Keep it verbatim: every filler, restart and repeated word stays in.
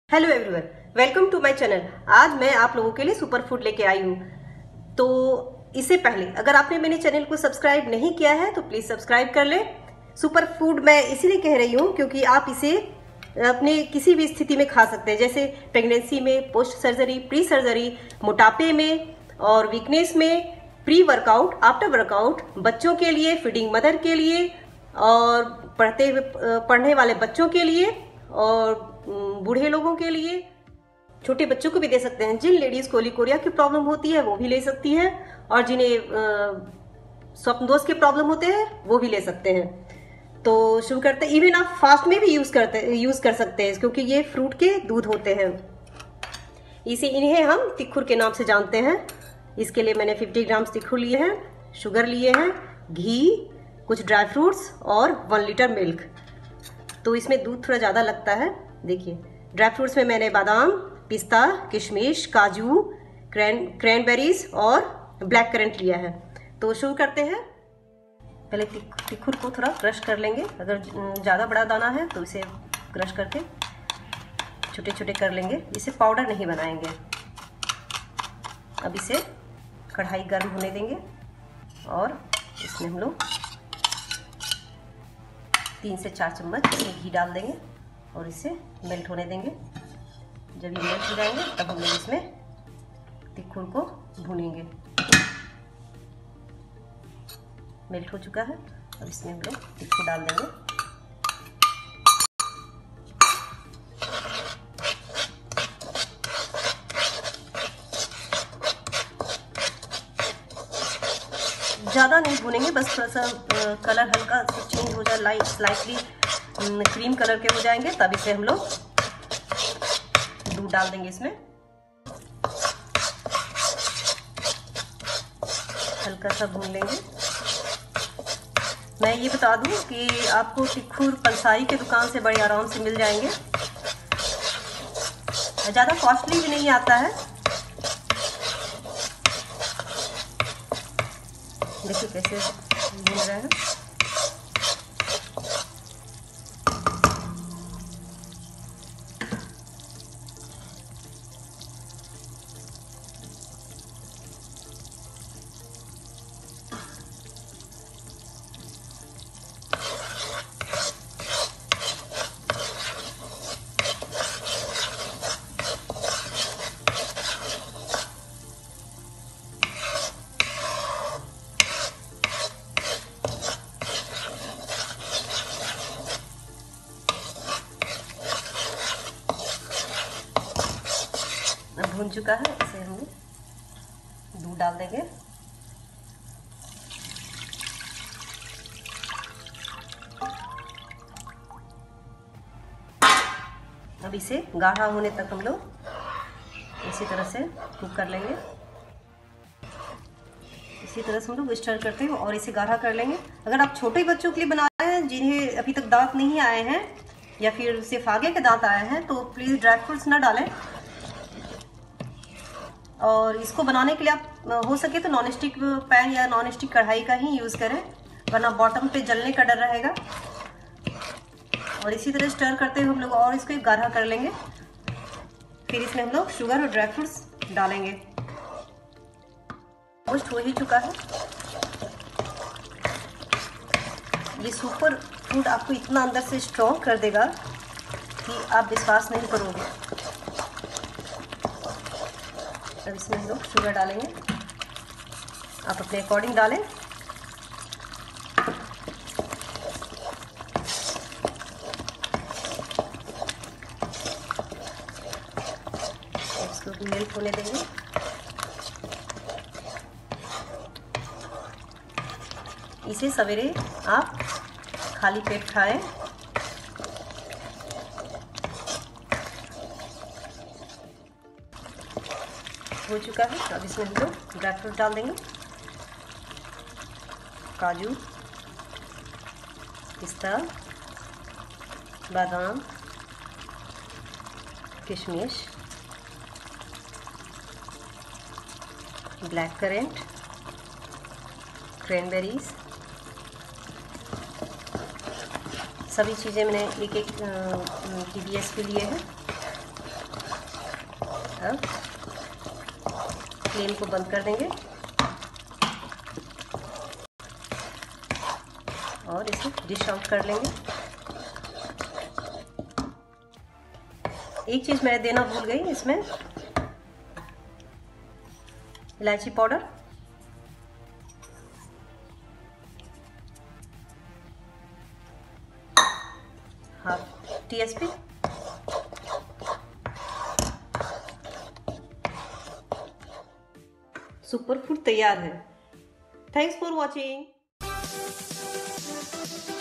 Hello everyone, welcome to my channel. आज मैं आप लोगों के लिए सुपर फूड लेके आई हूँ। तो इससे पहले अगर आपने मेरे चैनल को सब्सक्राइब नहीं किया है तो प्लीज सब्सक्राइब कर ले। सुपर फूड मैं इसीलिए कह रही हूँ क्योंकि आप इसे अपने किसी भी स्थिति में खा सकते हैं, जैसे प्रेगनेंसी में, पोस्ट सर्जरी, प्री सर्जरी, मोटापे में और वीकनेस में, प्री वर्कआउट, आफ्टर वर्कआउट, बच्चों के लिए, फीडिंग मदर के लिए और पढ़ते पढ़ने वाले बच्चों के लिए और बूढ़े लोगों के लिए, छोटे बच्चों को भी दे सकते हैं। जिन लेडीज को लिकोरिया की प्रॉब्लम होती है वो भी ले सकती हैं और जिन्हें स्वप्नदोष के प्रॉब्लम होते हैं वो भी ले सकते हैं। तो शुरू करते हैं। इवन आप फास्ट में भी यूज करते यूज कर सकते हैं क्योंकि ये फ्रूट के दूध होते हैं। इसे इन्हें हम तिखुर के नाम से जानते हैं। इसके लिए मैंने पचास ग्राम तिखुर लिए हैं, शुगर लिए हैं, घी, कुछ ड्राई फ्रूट्स और वन लीटर मिल्क। तो इसमें दूध थोड़ा ज्यादा लगता है। देखिए, ड्राई फ्रूट्स में मैंने बादाम, पिस्ता, किशमिश, काजू, क्रैन क्रैनबेरीज और ब्लैक करंट लिया है। तो शुरू करते हैं। पहले तिखुर को थोड़ा क्रश कर लेंगे। अगर ज़्यादा बड़ा दाना है तो इसे क्रश करके छोटे छोटे कर लेंगे। इसे पाउडर नहीं बनाएंगे। अब इसे कढ़ाई गर्म होने देंगे और इसमें हम लोग तीन से चार चम्मच इसमें घी डाल देंगे और इसे मेल्ट होने देंगे। जब ये मेल्ट हो जाएंगे तब हम लोग इसमें तिखुर को भूनेंगे। मेल्ट हो चुका है। अब इसमें हम लोग तिखुर डाल देंगे। ज़्यादा नहीं भूनेंगे, बस थोड़ा सा कलर हल्का सा चेंज हो जाए, लाइट स्लाइटली क्रीम कलर के हो जाएंगे, तब इसे हम लोग दूध डाल देंगे। इसमें हल्का सा भून लेंगे। मैं ये बता दूं कि आपको तिखुर पलसाई के दुकान से बड़े आराम से मिल जाएंगे। ज़्यादा कॉस्टली भी नहीं आता है। देखिए कैसे भून रहे हैं। भून चुका है। इसे हम दूध डाल देंगे। अब इसे गाढ़ा होने तक हम लोग इसी तरह से कुक कर लेंगे। इसी तरह से हम लोग स्टर करते हैं और इसे गाढ़ा कर लेंगे। अगर आप छोटे बच्चों के लिए बना रहे हैं जिन्हें अभी तक दांत नहीं आए हैं या फिर सिर्फ आगे के दांत आए हैं तो प्लीज़ ड्राई फ्रूट्स ना डालें। और इसको बनाने के लिए आप हो सके तो नॉन स्टिक पैन या नॉन स्टिक कढ़ाई का ही यूज़ करें, वरना बॉटम पे जलने का डर रहेगा। और इसी तरह स्टर करते हुए हम लोग और इसको गाढ़ा कर लेंगे। फिर इसमें हम लोग शुगर और ड्राई फ्रूट्स डालेंगे। ऑलमोस्ट हो ही चुका है। ये सुपर फूड आपको इतना अंदर से स्ट्रॉन्ग कर देगा कि आप विश्वास नहीं करोगे। अब इसमें हम लोग शुगर डालेंगे। आप अपने अकॉर्डिंग डालें। इसको मेल्ट होने देंगे। इसे सवेरे आप खाली पेट खाएं। हो चुका है। अब इसमें हम लोग ड्राई फ्रूट डाल देंगे। काजू, पिस्ता, बादाम, किशमिश, ब्लैक करंट, क्रैनबेरीज, सभी चीज़ें मैंने एक एक टी बी एस पे लिए हैं। अब फ्लेम को बंद कर देंगे और इसे डिश आउट कर लेंगे। एक चीज मैं देना भूल गई, इसमें इलायची powder, half T S P, super food तैयार है। Thanks for watching.